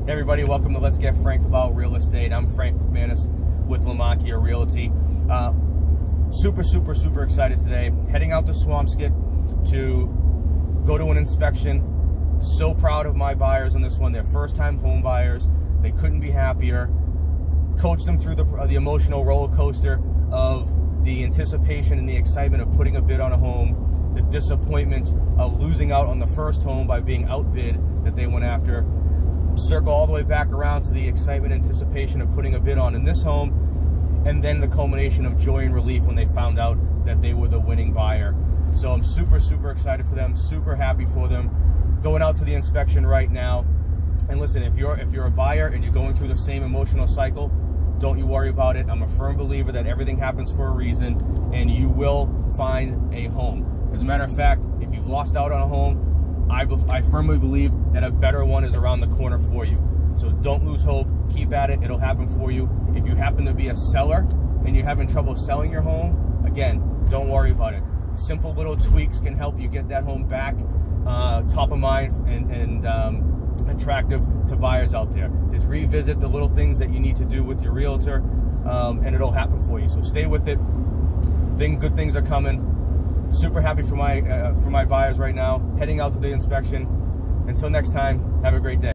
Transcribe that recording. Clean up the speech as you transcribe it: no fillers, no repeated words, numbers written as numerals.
Hey everybody, welcome to Let's Get Frank About Real Estate. I'm Frank McManus with Lomacchio Realty. Super excited today. Heading out to Swampscott to go to an inspection. So proud of my buyers on this one. They're first-time home buyers. They couldn't be happier. Coached them through the emotional roller coaster of the anticipation and the excitement of putting a bid on a home, the disappointment of losing out on the first home by being outbid that they went after. Circle all the way back around to the excitement and anticipation of putting a bid on in this home, and then the culmination of joy and relief when they found out that they were the winning buyer. So I'm super excited for them, super happy for them. Going out to the inspection right now. And listen, if you're a buyer and you're going through the same emotional cycle, don't you worry about it. I'm a firm believer that everything happens for a reason, and you will find a home. As a matter of fact, if you've lost out on a home, I firmly believe that a better one is around the corner for you. So don't lose hope. Keep at it. It'll happen for you. If you happen to be a seller and you're having trouble selling your home, again, don't worry about it. Simple little tweaks can help you get that home back top of mind and attractive to buyers out there. Just revisit the little things that you need to do with your realtor, and it'll happen for you. So stay with it. Good things are coming. Super happy for my buyers right now. Heading out to the inspection. Until next time, have a great day.